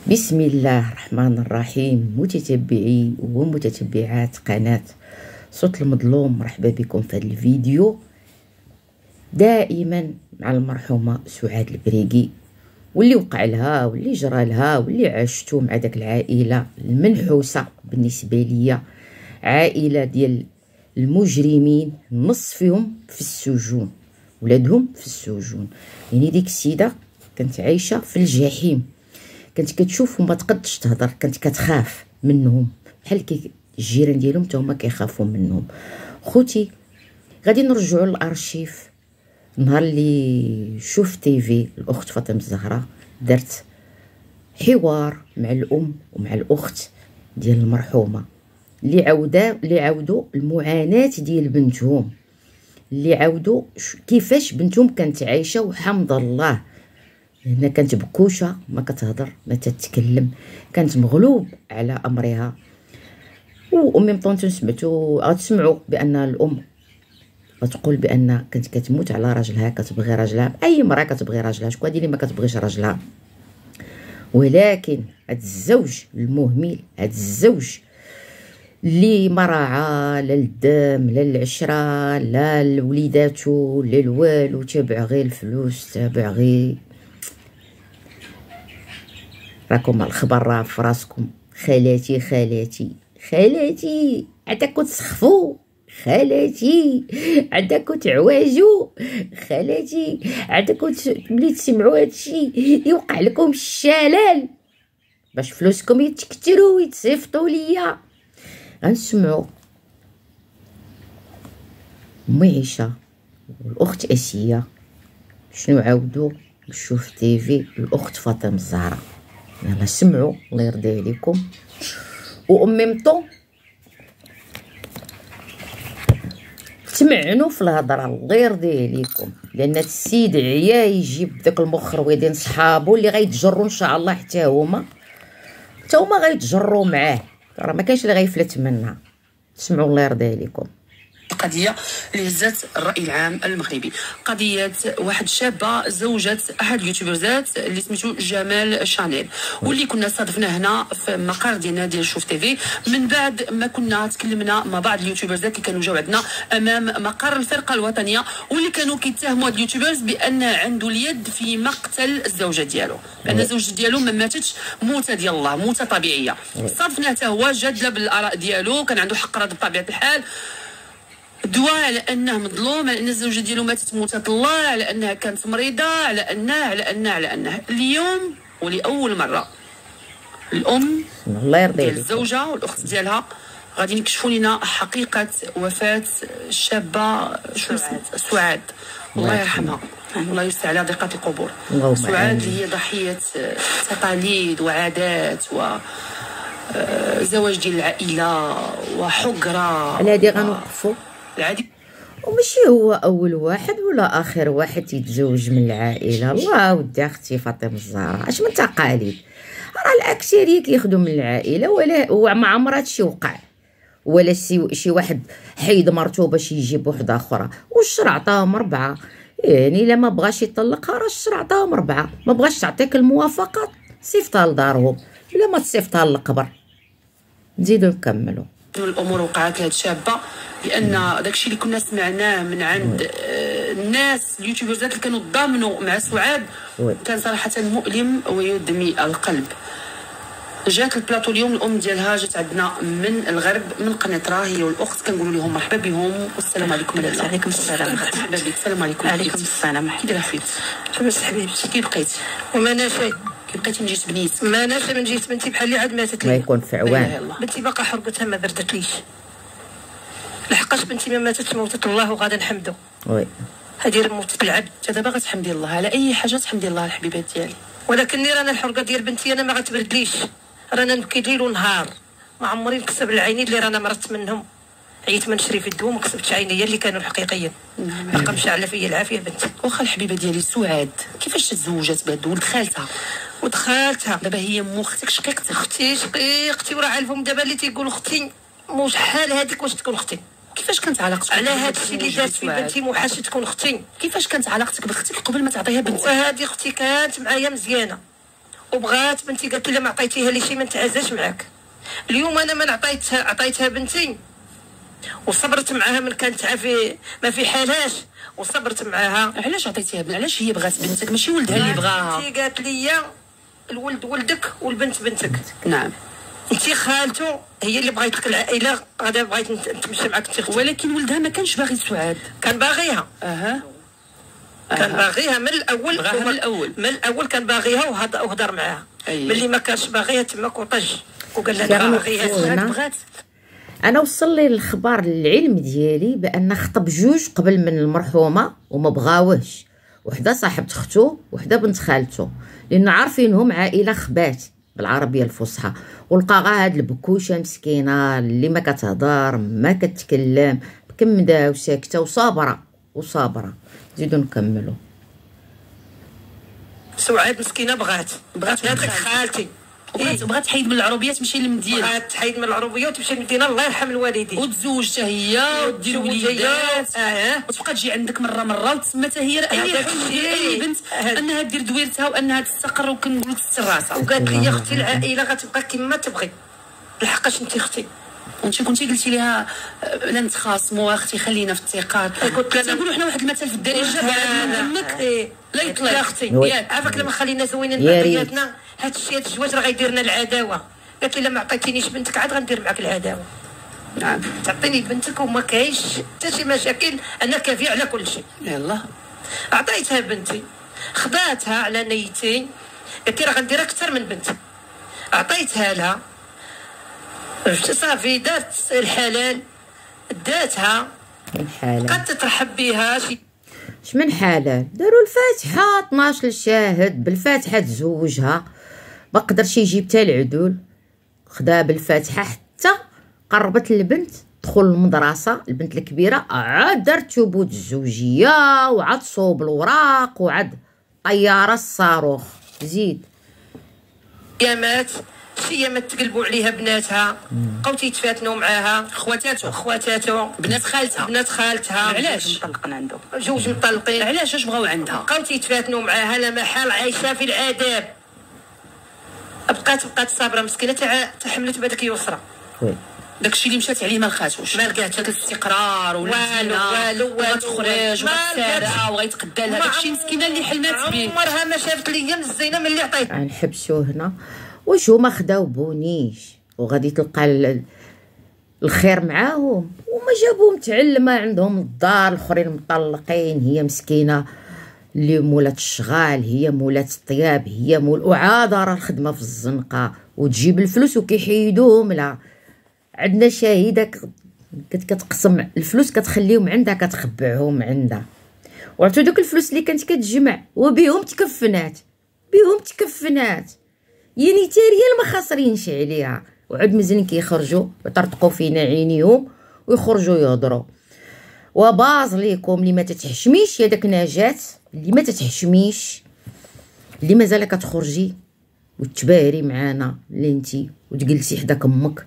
بسم الله الرحمن الرحيم. متتبعي ومتتبعات قناة صوت المظلوم، مرحبا بكم في هذا الفيديو. دائما مع المرحومة سعاد البريقي واللي وقع لها واللي جرى لها واللي عاشتو مع داك العائلة المنحوسة بالنسبة ليا، عائلة ديال المجرمين، نص فيهم في السجون، ولادهم في السجون. يعني ديك السيدة كانت عايشة في الجحيم، كانت كتشوف وما تقدش تهضر، كانت كتخاف منهم بحال الجيران ديالهم حتى هما كيخافوا منهم. خوتي غادي نرجعوا للارشيف. نهار اللي شوف تيفي الاخت فاطمه الزهراء درت حوار مع الام ومع الاخت ديال المرحومه اللي عاودوا المعاناه ديال بنتهم، اللي عاودوا كيفاش بنتهم كانت عايشه وحمد الله. هنا كانت بكوشه، ما كتهضر ما تتكلم، كانت مغلوب على امرها. وامي مطونتو غتسمعوا بان الام غتقول بان كانت كتموت على راجلها، كتبغي راجلها، اي مراه كتبغي راجلها، شكون هادي اللي ما كتبغيش راجلها؟ ولكن هاد الزوج المهمل، هاد الزوج اللي ما راعى لا الدم لا العشره لا لوليداتو لا الوالو، تابع غير الفلوس، تابع غير، راكم الخبر راه في راسكم. خالاتي خالاتي خالاتي عندكم تسخفوا، خالاتي عندكم تعواجوا، خالاتي عندكم ملي تسمعوا هادشي يوقع لكم الشلال باش فلوسكم يتكتروا ويتصيفطوا ليا. غنسمعوا امي عيشه والاخت اسيه شنو عاودوا نشوف تيفي الاخت فاطمه الزهراء. يلا سمعوا الله يرضي عليكم. وامي مطو تمعنوا في الهضره الله يرضي عليكم، لان السيد عيا يجيب داك المخروضين صحابو اللي غيتجروا ان شاء الله، حتى هما غيتجروا معاه، راه ما كاينش اللي غيفلت منها. سمعوا الله يرضي عليكم. قضية اللي هزت الرأي العام المغربي، قضية واحد شابة زوجة أحد اليوتيوبرزات اللي سميتو جمال شانيل، واللي كنا صادفنا هنا في مقر ديالنا ديال شوف تيفي من بعد ما كنا تكلمنا مع بعض اليوتيوبرزات اللي كانوا جاو عندنا أمام مقر الفرقة الوطنية، واللي كانوا كيتهموا هاد اليوتيوبرز بأن عنده اليد في مقتل الزوجة ديالو، بأن الزوجة ديالو ما ماتتش موتة ديال الله، موتة طبيعية. صادفنا حتى هو جادل بالآراء ديالو، كان عنده حق رد بطبيعة الحال، دواء على انه مظلوم، على ان الزوجه ديالو ماتت موتة الله، على انها كانت مريضه، على انه اليوم ولاول مره الام الله يرضي عليك الزوجه والاخت ديالها غادي يكشفوا لنا حقيقه وفاه الشابه سعاد الله يرحمها، الله يوسع على ضيقه القبور. سعاد هي ضحيه تقاليد وعادات و زواج ديال العائله وحقره. على هادي غنوقفوا العادي، وماشي هو اول واحد ولا اخر واحد يتزوج من العائله. الله ودي اختي فاطمه الزهراء، اش من تقاليد، راه الاكثريه كياخذوا من العائله، ولا ما عمر هادشي وقع، ولا شي واحد حيد مرتو باش يجيب وحده اخرى، والشرع عطاهم 4. يعني الا ما بغاش يطلقها راه الشرع عطاهم 4، ما بغاش تعطيك الموافقه صيفطها لدارهم، بلا ما تصيفطها للقبر. نزيدو نكملوا. الامور وقعت لهاد الشابه لان داكشي اللي كنا سمعناه من عند الناس اليوتيوبرزات اللي كانوا ضامنوا مع سعاد كان صراحه مؤلم ويدمي القلب. جات البلاطو اليوم، الام ديالها جات عندنا من الغرب من قنيطره، هي والاخت، كنقولوا لهم مرحبا بهم والسلام عليكم. عليكم السلام. مرحبا بك. السلام عليكم. عليكم السلام. كي دايره حفيد؟ لاباس حبيبتي. كي بقيتي؟ وما انا شي كي بقيتي من جيت بنيت؟ ما انا شي من جيت بنتي بحال اللي عاد ماتت ما لي. يكون في عوان بنتي باقا حرقتها ما بردتليش، لحقاش بنتي ما ماتتش موتة الله وغادا نحمدو. وي هادي موتة العبد. دابا غتحمدي الله على اي حاجه، تحمدي الله الحبيبات ديالي، ولكن رانا الحرقه ديال بنتي انا ما غتبردليش، رانا نبكي ليل ونهار، ما عمري نكسب العينين اللي رانا مرضت منهم، عييت من نشري في الدواء ما كسبتش عينيا اللي كانوا الحقيقيين. باقا مشعله فيا العافيه بنتي. واخا الحبيبه ديالي سعاد كيفاش تزوجت بهاد ولد خالتها؟ ودخلتها دابا هي مو اختك شقيقتك؟ اختي شقيقتي، وراه عالفهم دابا اللي تيقول اختي مو شحال هذيك واش تكون اختي. كيفاش كانت علاقتك على هذا الشيء اللي دارت في بنتي موحشه تكون اختي؟ كيفاش كانت علاقتك باختك قبل ما تعطيها بنتك؟ وهذه اختي كانت معايا مزيانه، وبغات بنتي قالت لي ما عطيتيها لي شي ما نتعزاش معاك. اليوم انا من عطيتها بنتي وصبرت معاها من كانت ما في حالاش وصبرت معاها. علاش عطيتيها علاش هي بغات بنتك ماشي ولدها اللي بغاها؟ بنتي قالت لي الولد ولدك والبنت بنتك. نعم. انت خالته هي اللي بغيت لك العائله، غدا بغيت نتمشى معاك انت اختي. ولكن ولدها ما كانش باغي سعاد. كان باغيها. كان باغيها من الاول. من الاول كان باغيها وهضر معاها. ملي ما كانش باغيها تماك وطج وقال لها باغيها بغات. انا وصل لي الخبر العلم ديالي بان خطب جوج قبل من المرحومه وما بغاوهش، وحده صاحبه اختو وحده بنت خالته، لانه عارفينهم عائله خبات بالعربيه الفصحى. ولقاها هاد البكوشه مسكينه اللي ما كتهضر ما كتكلم مكمده وساكته وصابره. زيدوا نكملوا. سعاد مسكينه بغات هذيك خالتي بغات تحيد من العروبيه تمشي للمدينه. بغات تحيد من العروبيه وتمشي للمدينه الله يرحم الوالدين وتزوج حتى هي ودير وليدات وتبقى تجي عندك مره وتسمى حتى هي اي بنت انها دير دويرتها وانها تستقر وكنقول لك تستر راسها. وقالت لي اختي العائله غتبقى كما تبغي لحقاش انت اختي. وانت كنتي قلتي لها لا نتخاصموا اختي خلينا في الثقات. قلت لها نقولوا حنا واحد المثل في الدارجه امك لا يطلع يا اختي ياك عافاك لما خلينا زوينين بقياتنا هاد الشيء هاد الزواج راه غيدير لنا العداوه. قالت لي لا ما عطيتينيش بنتك عاد غندير معاك العداوه. نعم تعطيني بنتك وما كاينش حتى شي مشاكل انا كافيه على كل شيء. يلا عطيتها بنتي خداتها على نيتي قالت لي راه غندير اكثر من بنتي. عطيتها لها صافي دارت الحلال داتها قد تترحب بها اش من حلال داروا الفاتحه 12 الشاهد بالفاتحه تزوجها ما قدرش يجيب حتى العدول خداها بالفاتحه حتى قربت البنت تدخل المدرسه. البنت الكبيره عاد دارت ثبوت الزوجيه وعاد صوب الوراق وعاد طياره الصاروخ. زيد يا مات ما تقلبوا عليها بناتها بقاو تيتفاتنوا معاها خواتاتو بنات خالتها علاش مطلقين عنده جوج مطلقين. علاش اش بغاو عندها؟ بقاو تيتفاتنوا معاها لا محال عايشه في العذاب. بقات صابره مسكينه تحملت بهذاك يسرى. داكشي اللي مشات عليه ما لقاتوش ما لقات هذاك الاستقرار والو وتخرج وتسارع وغيتقدى لها داكشي مسكينه اللي حلمات به عمرها ما شافت ليا من الزينه من اللي عطيتها. غنحبسوا هنا واش هما خداو بونيش وغادي تلقى الخير معاهم وما جابوهم تعلمه عندهم الدار الاخرين مطلقين. هي مسكينه اللي مولات الشغال هي مولات الطياب هي وعاده راه الخدمه في الزنقه وتجيب الفلوس وكيحيدوهم. لا عندنا شاهده كتقسم الفلوس كتخليهم عندها كتخبعهم عندها. وعرفتوا دوك الفلوس اللي كانت كتجمع وبيهم تكفنات يعني تاريال ما خاسرينش عليها. وعاد مزيان كيخرجوا يطرطقوا فينا عينيهم ويخرجوا يهضروا. وباز ليكم اللي ما تتحشميش يا داك نجاة اللي ما تتحشميش اللي مازال كتخرجي وتباري معانا اللي انتي وتجلسي حداك امك.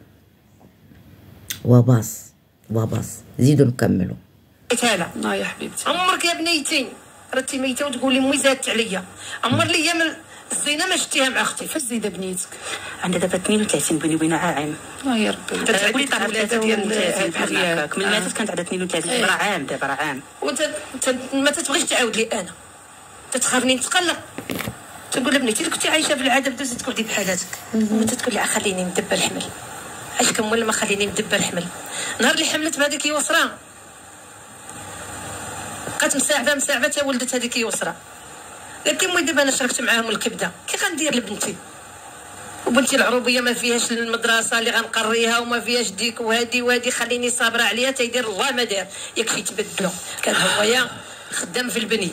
وباص زيدوا نكملوا. يا حبيبتي عمرك يا بنيتي رتي ميته وتقولي امي زادت عليا. عمر ليا من الزينه ما شتيها مع اختي. فاش زايده بنيتك؟ عندها دابا 32 بيني وبينها عام. يا ربي تقولي طلع ولادها ديال هكاك من ماتت كانت عندها 32 راه عام دابا راه عام. وانت ما تتبغيش تعاود لي انا تتخافني نتقلق. تقول لبنيتي كنتي عايشه في العذاب دوزي تقعدي بحالاتك وانت تقول لي خليني مدبر الحمل. اش كمل ما خليني مدبر الحمل. نهار اللي حملت بهذيك يسرى بقات مساعبه تا ولدت هذيك يسرى. قالت لي امي دابا انا شركت معاهم الكبده كي غندير لبنتي وبنتي العروبيه ما فيهاش المدرسه اللي غنقريها وما فيهاش ديك وهادي خليني صابره عليها تيدير الله ما دار ياك يتبدلوا. كان هويا خدام في البني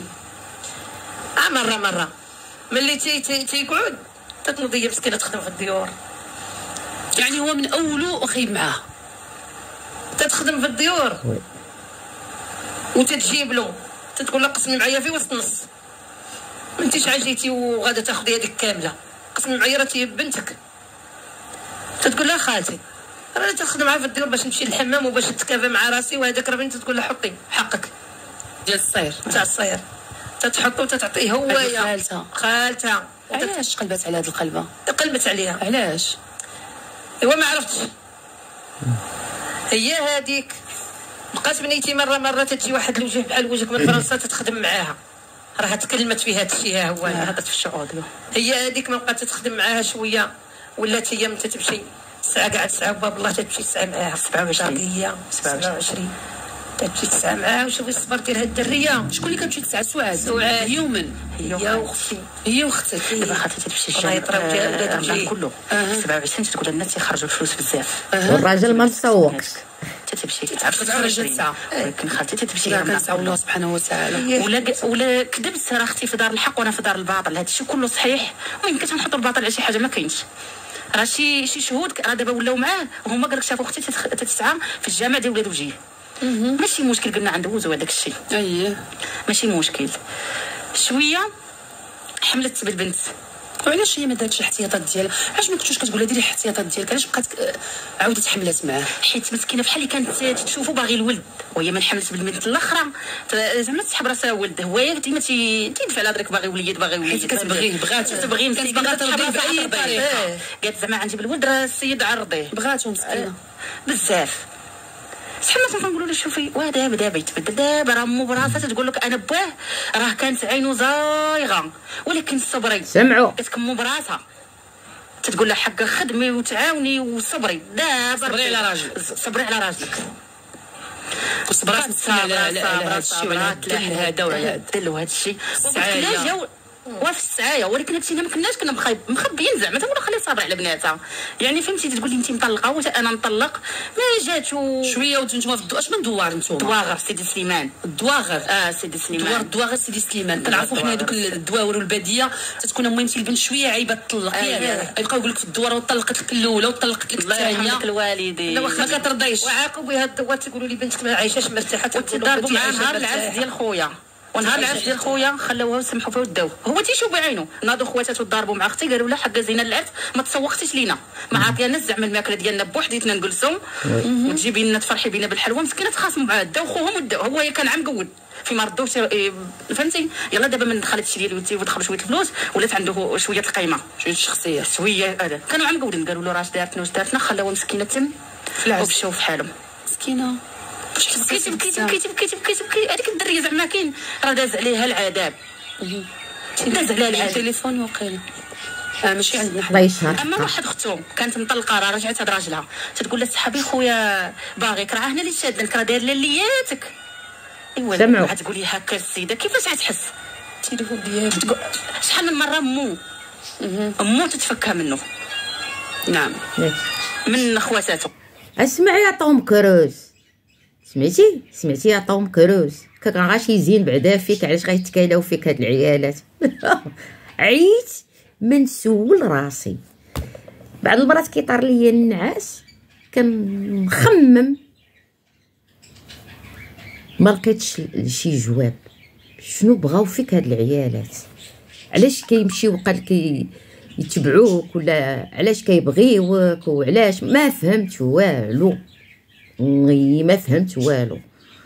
مره ملي تيقعد تتنضي مسكينه تخدم في الديور. يعني هو من اوله خايب معاه تتخدم في الديور وتتجيب له تتقول له قسمي معايا في وسط النص. ما انتيش عاجيتي وغادا تاخذي هذيك كامله قسمي معايا راه بنتك. تتقول لها خالتي راه تخدم معاها في الديور باش نمشي للحمام وباش نتكافى مع راسي وهذاك راه بنتي تقول لها حطي حقك ديال الصير تاع الصير تتحطو تتعطيه هو يا خالتها علاش قلبات على هاد القلبه؟ قلبت عليها. علاش؟ ايوا ما عرفتش. هي هذيك بقات بنيتي مره تجي واحد الوجه بحال وجهك من فرنسا تتخدم معاها، راه تكلمت في هذا الشيء. ها هو هضرت في الشعور. هي هذيك ما بقات تخدم معاها شويه، ولات هي متى تمشي ساعه قاعد ساعه باب الله تمشي ساعه معاها. 27 تمشي تسعى معاها. وشوفي الصبر ديال هاد الدريه. شكون اللي كتمشي تسعى؟ سعاد يوما. هي واختي. هي واختك. دابا خاطر تمشي الله يطراو ديال الجامع كله 27 تقول الناس تيخرجوا الفلوس بزاف، والراجل ما مسوقش تتمشي تخرج الساعه، ولكن خالتي تتمشي كنسعى الله سبحانه وتعالى. ولا كذبت راه اختي في دار الحق وانا في دار الباطل. هذا الشيء كله صحيح، ويمكن تنحطوا الباطل على شي حاجه ما كاينش. راه شي شهود راه دابا ولاو معاه هما قالك شافوا اختي تتسعى في الجامع ديال ولاد وجيه. ماشي مشكل، قلنا ندوزو هذاك الشيء. اييه ماشي مشكل. شويه حملت بالبنت. وعلاش هي ما دارتش الاحتياطات ديالها؟ علاش ما كنتوش كتقولها ديري الاحتياطات ديالك؟ علاش بقات عاودت حملات معاه؟ حيت مسكينه بحال اللي كانت تشوفو باغي الولد، وهي من حملت بالبنت الاخرى زعما تسحب راسها ولد. هو ديما تيدفع على هذاك باغي وليد باغي وليد، حيت كتبغيه كتبغي كانت باغا ترضيه باي طريقه. قالت زعما عندي بالولد راه السيد عرضيه، بغاتو مسكينه بزاف. شحال ما كنقولوا له شوفي دابا يتبدل. دابا راه مو براسها تقول لك انا باه راه كانت عينو زايغه، ولكن صبري سمعوا قالت مو براسها تقول لها حق خدمي وتعاوني وصبري. دابا صبري على راجلك، صبري على راجلك وصبرات على هذا الشيء وعلى الدل هذا وعلى الدل وهذا الشيء. وفي السعايه، ولكن هادشي ما كناش كنا مخبيين زعما تقول خلي صابر على بناتها. يعني فهمتي تقول لي انت مطلقه واش انا نطلق ما جاتش شويه. وانتم في اش من دوار نتوما؟ دواغر سيدي سليمان. الدواغر سيدي سليمان. الدواغر سيدي سليمان. كنعرفوا حنا دوك الدواور والباديه تتكون مهمتي البنت شويه عيبه تطلق. يبقاو يقول لك في الدوار وطلقت لك الاولى وطلقت لك الثانيه. الله يرحم الوالدين. ما كترضيش. وعاقبوا بها الدوار تقولوا لي بنتك ما عايشاش مرتاحه. تضربوا معاه نهار العرس ديال خويا، ونهار العرس ديال خويا خلوها وسمحوا فيها وداو. هو تيشوف بعينو. ناضوا خواتاتو ضاربوا مع اختي قالوا لها حقا زينه العرس ما تسوقتيش لينا، ما عاطيناش زعما الماكله ديالنا بوحديتنا نجلسوا وتجيبي لنا تفرحي بينا بالحلوه. مسكينه تخاصموا معاه داو خوهم وداو. هو كان عام قود فيما ردوش فهمتي. يلا دابا من دخلت شي ديال ودخل شويه الفلوس ولات عنده شويه القيمه شويه الشخصيه شويه. هذا كانوا عام قودين قالوا له راه دارتنا خلاوها مسكينه تم ومشاو في حالهم. مسكينه تبكي هذيك الدريه زعما كاين راه داز عليها العذاب. داز عليها العذاب. التليفون وقيل ماشي عندنا الله يسهر. اما واحد اختو كانت مطلقه راه رجعت هاد راجلها تتقول له صحابي خويا باغيك راه هنا اللي شادنك راه داير لياتك. ايوا تقولي هكا السيده كيفاش غتحس؟ التليفون ديالك شحال من مره امو تتفكها منه. نعم من خواتاتو. اسمعي يا طوم كروز، سمعتي يا طوم كروز كان غاش يزين بعدا فيك. علاش غيتكالاو فيك هاد العيالات؟ عييت من سول راسي. بعض المرات كيطار ليا النعاس كنخمم ما لقيتش شي جواب. شنو بغاو فيك هاد العيالات؟ علاش كيمشيو وقال يتبعوك ولا علاش كيبغيوك وعلاش؟ ما فهمت والو، ما فهمت والو.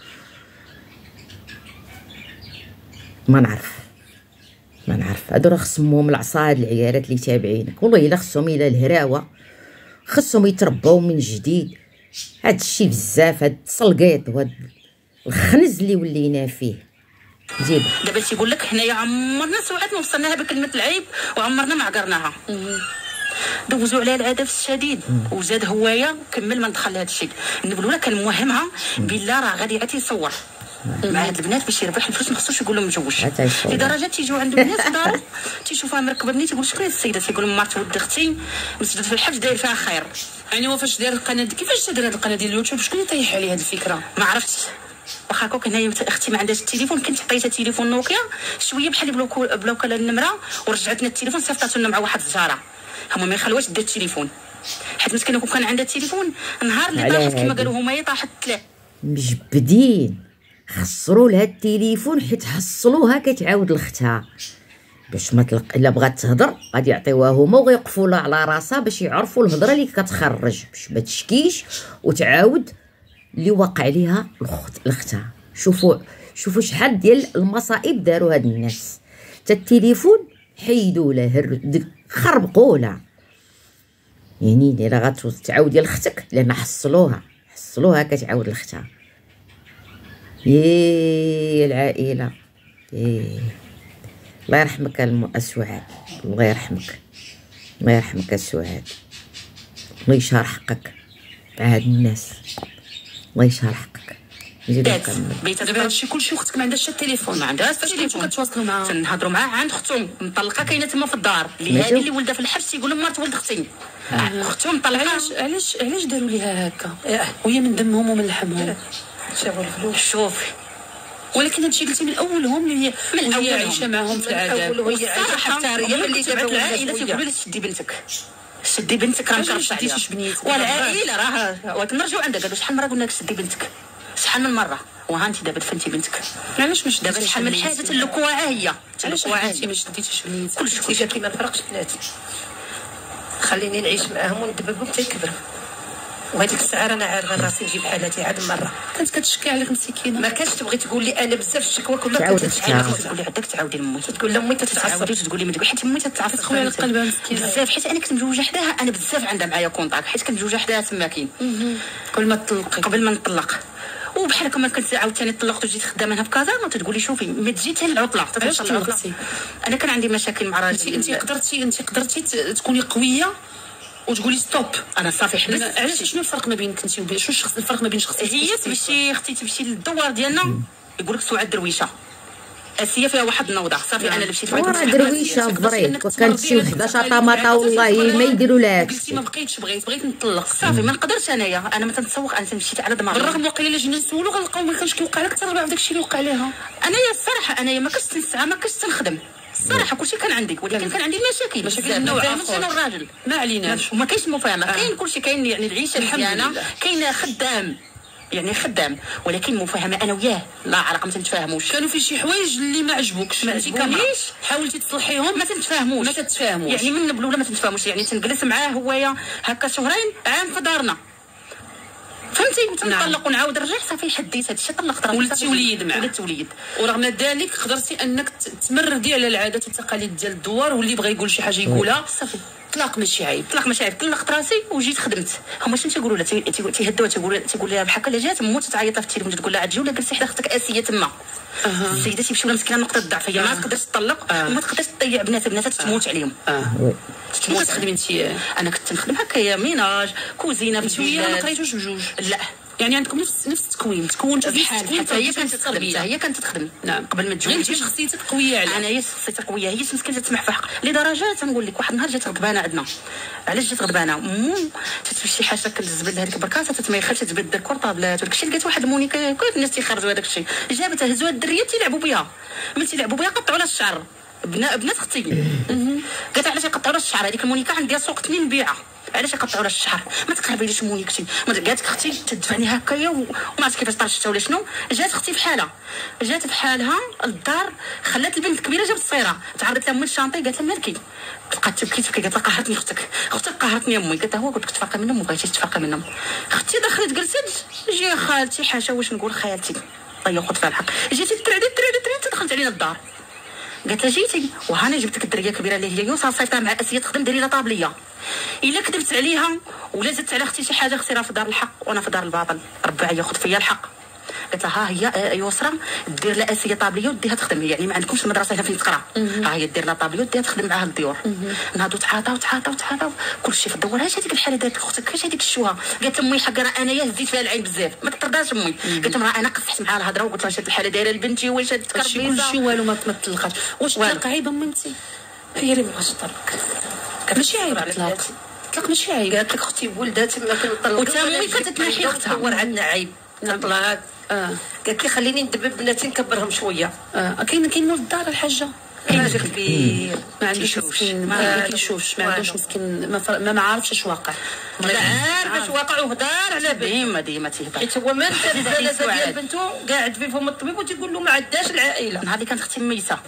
ما نعرف هادو راه خصهم العصا. هاد العيالات اللي تابعينك والله الا خصهم الى الهراوه، خصهم يترباو من جديد. هاد الشيء بزاف، هاد الصلقيط وهاد الخنز اللي ولينا فيه. زيد دابا تيقول لك حنايا عمرنا ساعات ما وصلناها بكلمه العيب وعمرنا ما عقرناها. دوزوا عليها العذاب الشديد وزاد هوايه كمل ما دخل لهذا الشيء. النبلوله كان موهمها بالله راه غادي عاد يصور مع هاد البنات باش يربح الفلوس، ما خصوش يقول لهم مجوج. لدرجه تيجيو عند الناس دار تيشوفها مركبه بني تيقول شكون هاد السيده؟ تيقول مرت ولد اختي مسجد في الحج داير فيها خير. يعني هو فاش دار القناه كيفاش دار هاد القناه ديال اليوتيوب؟ شكون اللي طيح عليه هاد الفكره؟ ما عرفتش. واخا كون هنايا اختي ما عندهاش التليفون كنت عطيتها تليفون نوكيا شويه بحال بلوكا النمره ورجعتنا التليفون صيفطاتو لنا مع واحد الجاره. هما ما يخلوهاش دير التليفون حيت مسكينه كون كان عندها التليفون نهار اللي طاحت كما قالوا هما هي طاحت تلاح. مجبدين خسروا لها التليفون حيت حصلوها كتعاود لختها باش ما تلق. الا بغات تهضر غادي يعطيوها هما وغيوقفوا لها على راسها باش يعرفوا الهضره اللي كتخرج باش ما تشكيش وتعاود اللي واقع ليها لختها. شوفوا شحال ديال المصائب داروا هاد الناس. حتى التليفون حيدوا لها خربقوا لها. يعني الا غتعاودي لختك لان حصلوها كتعاود لختها. يا العائله، الله يرحمك السعاد، الله يرحمك، الله يرحمك السعاد، الله يشهر حقك مع هاد الناس، الله يشهر حقك. بيت دابا هادشي كلشي اختك ما عندهاش حتى التليفون، ما عندهاش حتى التليفون. كتواصلوا معاها؟ تنهضروا معاها عند اختهم مطلقه كاينه تما في الدار، اللي هذه اللي ولدها في الحبس تيقول لهم مرت ولد اختي. اختهم مطلقه. علاش داروا ليها هكا وهي من دمهم ومن لحمهم؟ شافوا الفلوس. شوفي ولكن هادشي قلتي من اولهم اللي هي عايشه معاهم في العذاب. وهي عايشه حتى هي اللي جابت العائله تيقولوا لها شدي بنتك، شدي بنتك راه مكرفش عليها. والعائله راه كنرجعوا عندها قالوا شحال مره قلنا لك شدي بنتك، شحال من مره وها انت دابا دفنتي بنتك. علاش مش دابا شحال من حاجه اللكوعه هي علاش ما شديتيش بنيتك؟ كلشي قالت لي ما نفرقش بناتي، خليني نعيش معاهم وندببهم حتى يكبروا. وهذيك الساعه انا عارفه راسي نجيب حالاتي عاد مره. كانت كتشكي عليك مسكينه، ما كانش تبغي تقول لي انا بزاف الشكوى كلها تقول لي عندك تعاودي لامي، تقول لامي تتعصب تقول لي ما تقول حيت امي تتعصب خويا على قلبها مسكينه بزاف، حيت انا كنت مزوجه حداها. انا بزاف عندها معايا كونطاك حيت كنت مزوجه حداها تما كاين قبل ما نطلق. وبحال هكا ما كنت عاوتاني طلقت وجيت خدامه هنا في كازا ما تقولي شوفي ما تجي حتى العطله. انا كان عندي مشاكل مع راجلي. انت قدرتي تكوني قويه وتقولي ستوب انا صافي حبست. علاش شنو الفرق ما بينك انت وبين شنو الفرق ما بين شخصيتك؟ هي تمشي اختي تمشي للدوار ديالنا يقول لك سعاد درويشه اسيه فيها واحد النوضه صافي. انا اللي مشيت ورا درويشه بريك وكانت شي وحده شطامطه والله ما يديروا لها هادشي. ما بقيتش بغيت نطلق صافي ما نقدرش انايا. انا ما تنتسوق انا مشيت على ضماني بالرغم وقيله الا جينا نسولو غنلقاو ما كانش كيوقع لك حتى داك الشيء اللي وقع لها. انايا الصراحه انايا ما كنتش تنسعى ما كنتش تنخدم الصراحه كلشي كان عندي ولكن كان عندي مشاكل النوع انا والراجل ما عليناش وما كاينش مفاهمه. كاين كلشي كاين يعني العيشه مزيانه كاين خدام يعني خدام ولكن مفاهمه انا وياه لا علاقه ما تنتفاهموش. كانوا في شي حوايج اللي ما عجبوكش ما عجبونيش حاولتي تصلحيهم ما تتفاهموش يعني من الاولى ما تنتفاهموش. يعني تنجلس معاه هويا هكا شهرين عام في دارنا فهمتي تنطلق ونعاود نرجع صافي حديت هادشي طلقت راسي ولدتي وليد معاه ولدت وليد. ورغم ذلك قدرتي انك تمردي على العادات والتقاليد ديال الدوار واللي بغى يقول شي حاجه يقولها صافي طلاق ماشي عيب طلقت راسي وجيت خدمت. هما شنو تيقولوا لها تيهدوها تيقول لها بحال هكا جات مو تعيط في التليفون تقول لها عاد جي ولا جلسي حدا اختك اسيه تما. السيده تيمشيو لها مسكينه نقطه الضعف هي ما تقدرش تطلق وما تقدرش تضيع بناتها تموت عليهم. شنو كتخدمي انت؟ انا كنت نخدم هكايا ميناج كوزينه في البلاد. ما قريتوش بجوج؟ لا يعني عندكم نفس التكوين تكونتوا بحال هي كانت تخدم نعم قبل ما تجوجي. شخصيتك قويه على انايا شخصيتي قويه هي مسكينه تسمح في حق لدرجه تنقول لك واحد النهار جات غضبانه عندنا. علاش جات غضبانه؟ مو تتمشي شي حاجه كتزبد هذيك البركاسه تتميخل تتبدل الكورطابلات وداك الشيء لقات واحد مونيكا كل الناس تيخرجوا هذاك الشيء جابتها هزوها الدريه تيلعبوا بها ملي تيلعبوا بها قطعوا لها الشعر بنات اختي قالت علاش يقطعوا لها الشعر هذيك المونيكا عندها سوق 2 نبيعها علاش يقطعوا لها الشعر ما تقربيليش مونيكتي قالت لك اختي تدفعني هكايا وما عرفت كيفاش طرشتها ولا شنو. جات اختي بحالها جات بحالها للدار خلات البنت الكبيره جابت الصغيره تعرضت لها امي الشانطي قالت لها مالكي بقات تبكي قالت لها قهرتني اختك قهرتني امي قالت لها هو قلت لك تفرقي منهم وبغيتي تفرقي منهم. اختي دخلت جلست جي خالتي حاشا واش نقول خالتي طيب خذ فيها الحق جيتي الترعدي دخلت علينا الدار قالت لها جيتي وهانا جبت لك الدريه الكبيره اللي هي يوسا صيفطها مع اسيه تخدم ديري لها طابليه الا كذبت عليها ولا زدت على اختي شي حاجه اختي راه في دار الحق وانا في دار الباطل ربي ياخذ فيا الحق. قالت لها ها هي يسرى دير لها اسيه طابليه وديها تخدم يعني ما عندكمش المدرسه هنا فين تقرا ها هي دير لها طابليه وديها تخدم معاها الديور. ناضوا تعاطاو كلشي في الدور اش هذيك الحاله دارت اختك اش هذيك الشوهه. قالت لامي حق راه انايا هزيت فيها العين بزاف ما تطرداش امي. قالت لها راه انا قصحت معاها الهضره وقلت لها شاد الحاله دايره لبنتي واش هاد التكربيزه كلشي والو ما تطلقاش واش طلق عيب امي انت هي اللي بغات تطلق ماشي عيب طلق ماشي عيب. قالت لك اختي ولدات ما كنطلق وتامي كتتنحي اختها دور عندنا عيب نطلق. قالت لي خليني ندبب بناتي نكبرهم شويه. كاين ولد الدار الحاجه راجل كبير ما عندوش مسكين ما عندوش مسكين ما عارفش اش واقع لا عارف اش واقع وهدار على ديما تيهضر حيت هو ما الجلسه ديال بنته قاعد في فم الطبيب وتيقول له ما عندهاش العائله. نهار اللي كانت اختي ميته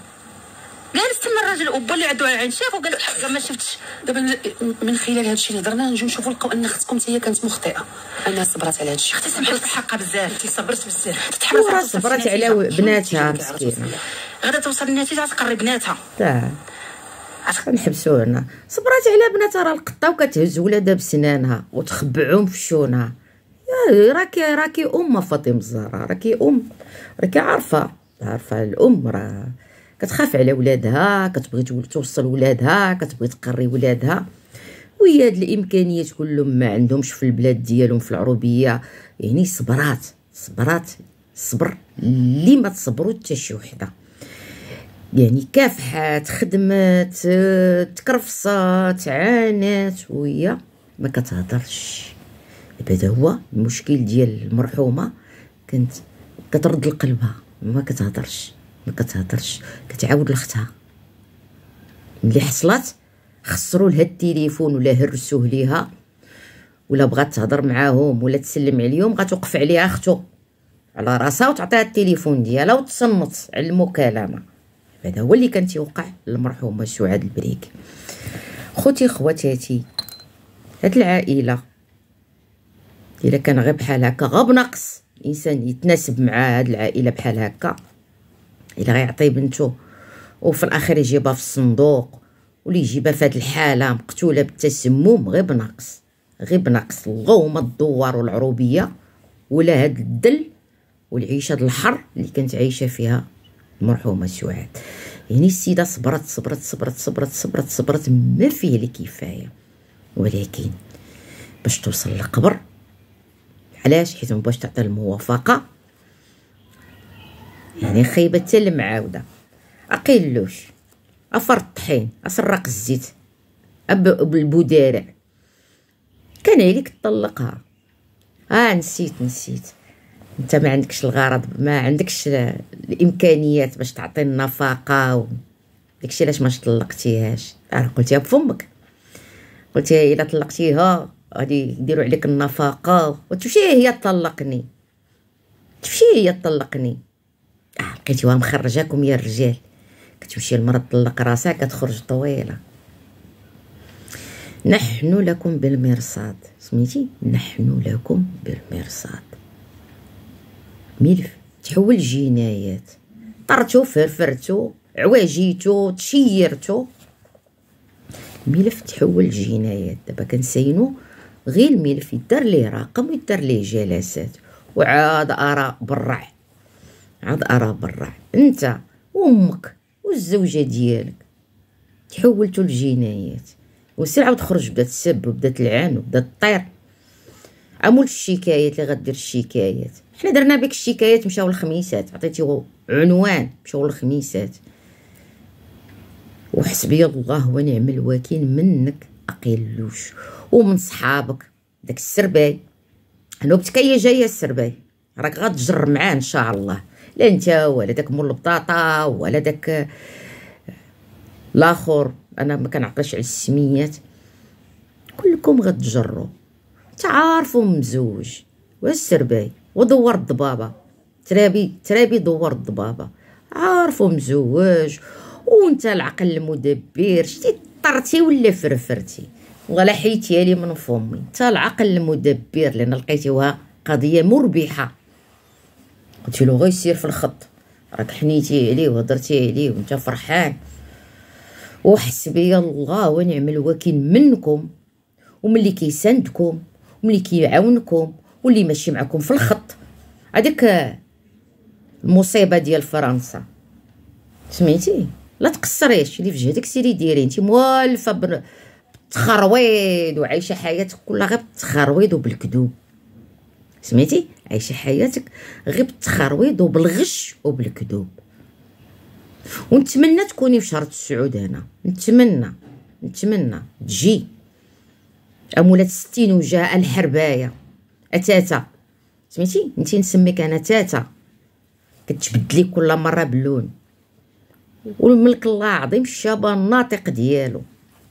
جالس تما الراجل وبا اللي عنده عين شاف وقال لك حقا ما شفتش. دابا من خلال هذا الشيء اللي هضرنا نجيو نشوفوا لقاو ان اختكم هي كانت مخطئه انها صبرت على هذا الشيء. اختي سمحت في حقها بزاف انت صبرت بزاف تتحرك صبرت على بناتها مسكينه غادا توصل النتيجه تقري بناتها غنحبسو هنا. صبرات على بناتها، راه القطه وكتهز ولادها بسنانها وتخبعهم في شونها. يا راكي ام فاطمه الزهراء، راكي عارفه الام راه كتخاف على ولادها، كتبغي توصل ولادها، كتبغي تقري ولادها. وهي هاد الامكانيات كلهم ما عندهمش في البلاد ديالهم في العروبيه. يعني صبرات الصبر اللي ما تصبروا حتى شي وحده. يعني كافحات، خدمات، تكرفصات، عانات وهي ما كتهضرش. هذا هو المشكل ديال المرحومه، كانت كترد لقلبها، ما كتهضرش كتعاود لختها. ملي حصلت خسروا لها التليفون ولا هرسوه ليها، ولا بغات تهضر معاهم ولا تسلم عليهم غتوقف عليها اختو على راسها وتعطيها التليفون ديالها وتصنت على المكالمه. هذا هو اللي كان تيوقع للمرحومه سعاد البريكي. خواتاتي، هاد العائله الا كان غير بحال هكا، غير بنقص انسان يتناسب مع هاد العائله بحال هكا، الا غيعطي بنته وفي الاخر يجيبها في الصندوق واللي يجيبها في هاد الحاله مقتوله بالتسمم، غير بنقص اللهم الدوار والعروبيه ولا هاد الدل والعيشه د الحر اللي كانت عايشه فيها المرحومه سعاد. يعني السيده صبرت ما فيه الكفايه، ولكن باش توصل للقبر، علاش؟ حيت ما بغاش تعطي الموافقه. يعني خيبه حتى المعاوده، اقيلوش افر الطحين، اسرق الزيت، بالبودارع، كان عليك تطلقها. نسيت انت ما عندكش الغرض، ما عندكش الامكانيات باش تعطي النفقه داكشي علاش ما طلقتيهاش. قلتيها بفمك، قلتيها الا طلقتيها غادي يديروا عليك النفقه وتمشي هي تطلقني. لقيتيها مخرجاكم يا الرجال، كتمشي المرأة تطلق راسها كتخرج طويله. نحن لكم بالمرصاد، سميتي نحن لكم بالمرصاد. ملف تحول جنايات، طرتو، فرفرتو، عواجيتو، تشيرتو، ملف تحول جنايات. دابا كنسينو غير الملف يدار ليه رقم ويدار ليه جلسات، وعاد ارى برع، انت وامك والزوجه ديالك تحولتوا لجنايات. وسير عاود خرج، بدات السب وبدات العان وبدات الطير. عمول الشكايات اللي غدير الشكايات، حنا درنا بك الشكايات مشاو للخميسات، عطيتي عنوان مشاو للخميسات. وحسبي الله ونعم الوكيل منك اقيلوش ومن صحابك. داك السرباي نوبتك هي جايه، السرباي راك غتجر معاه ان شاء الله، لا انت ولا داك مول البطاطا ولا داك الاخر، انا ما كنعقلش على السميات، كلكم غتجروا تعارفوا مزوج. والسرباي ودور الضبابه، ترابي دور الضبابه، عارفوا مزوج وانت العقل المدبر. شتي طرتي ولا فرفرتي ولا حيتيها لي من فمي؟ انت العقل المدبر، لان لقيتيوها قضيه مربحه. قلت له غير سير في الخط، راك حنيتي عليه وهضرتي عليه وانت فرحان. وحسبي الله ونعم الوكيل منكم وملي كيساندكم وملي كيعاونكم واللي ماشي معكم في الخط. هذيك المصيبه ديال فرنسا سمعتي، لا تقصريش اللي في جهدك سيري ديري. انت موالفه بالتخرويض وعايشه حياتك كلها غير بالتخرويض وبالكذوب، سمعتي، عايشه حياتك غير بالتخرويض وبالغش وبالكذوب. ونتمنى تكوني في شهر السعود هنا، نتمنى تجي امولات 60 وجاء الحربايه اتاتا، سمعتي، انتي نسميك انا تاتا، كتبدلي كل مره بلون. والملك الله عظيم الشابه الناطق ديالو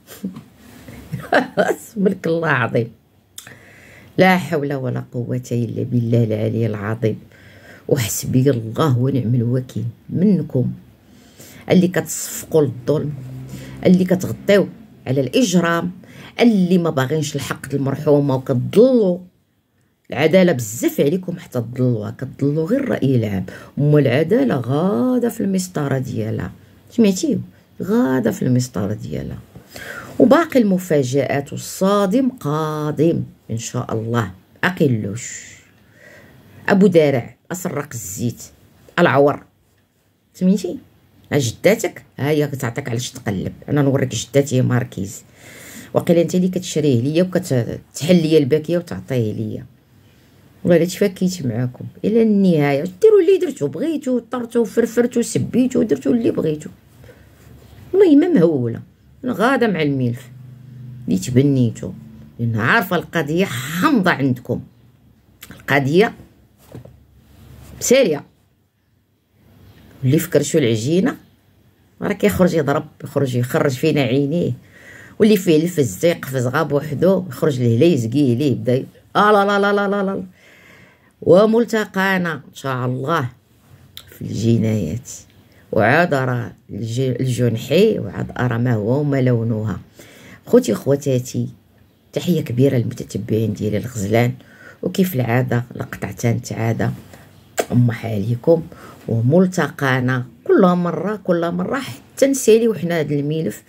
ملك الله عظيم، لا حول ولا قوه الا بالله العلي العظيم. وحسبي الله ونعم الوكيل منكم اللي كتصفقوا للظلم، اللي كتغطيو على الاجرام، اللي ما باغينش الحق المرحومه وكتضلوا العداله بزاف عليكم حتى تضلوها، كتضلوا غير الراي العام. العداله غاده في المسطره ديالها، سمعتي، غاده في المسطره ديالها. وباقي المفاجآت والصادم قادم ان شاء الله. اقلوش ابو درع اسرق الزيت العور سميتي جداتك ها هي كتعطيك علاش تقلب. انا نوريك جداتي ماركيز وقيلا انت اللي كتشريه ليا وكتحل ليا الباكيه وتعطيه ليا. والله تفكيت معاكم الى النهايه. ديروا اللي درتو بغيتو طرتو فرفرتو سبيتو درتو اللي بغيتو. والله ما مهوله انا غاده مع الملف اللي تبنيتو لان عارفه القضيه حامضه عندكم. القضيه ساريه. اللي فكرشو العجينه راه كيخرج يضرب يخرج فينا عينيه. واللي فيه الفز يقفز غا بوحدو يخرج ليه لا يزقيه ليه بدا لا لا لا لا لا لا. وملتقانا ان شاء الله في الجنايات. وعاد راه الجنحي وعاد ارى ما هو وما لونها. خوتي خواتاتي تحيه كبيره للمتتبعين ديالي الغزلان. وكيف العاده لقطعتان تعاده امح عليكم. وملتقانا كل مره حتى نسالي وحنا هذا الملف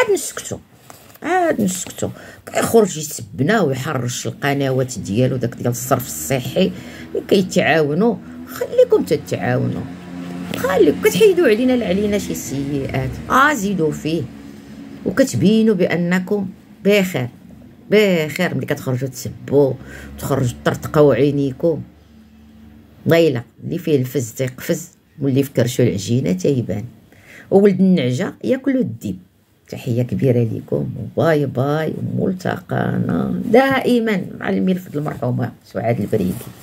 عاد نسكتو كيخرج يسبنا ويحرش القنوات ديالو داك ديال الصرف الصحي كيتعاونوا. خليكم تتعاونوا خليكم كتحيدوا علينا شي سيئات زيدوا فيه وكتبينوا بانكم بخير ملي كتخرجوا تسبوا تخرجوا تطرطقوا عينيكم. ضيله اللي فيه الفز تيقفز واللي فكرشوا العجينه تيبان وولد النعجه ياكلوا الدب. تحيه كبيره ليكم وباي باي. وملتقانا دائما مع الملف المرحومه سعاد البريكي.